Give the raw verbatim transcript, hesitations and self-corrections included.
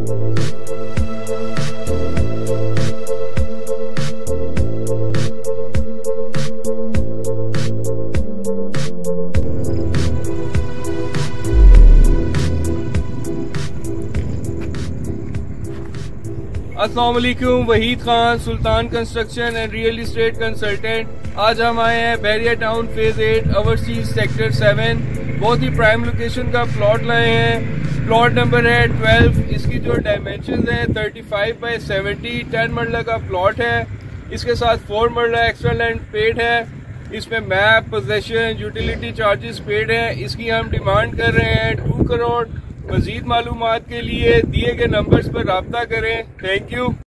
अस्सलाम वालेकुम, Waheed Khan, Sultan construction and real estate consultant. आज हम आए हैं Bahria town phase eight overseas sector seven. बहुत ही प्राइम लोकेशन का प्लॉट लाए हैं। प्लॉट नंबर है ट्वेल्व। इसकी जो डायमेंशन है thirty five by seventy, ten marla का प्लॉट है। इसके साथ फोर मरला एक्स्ट्रा लैंड पेड है। इसमें map, possession, utility charges paid है। इसकी हम डिमांड कर रहे हैं टू करोड़। मजीद मालूमात के लिए दिए गए नंबर्स पर राब्ता करें। Thank you.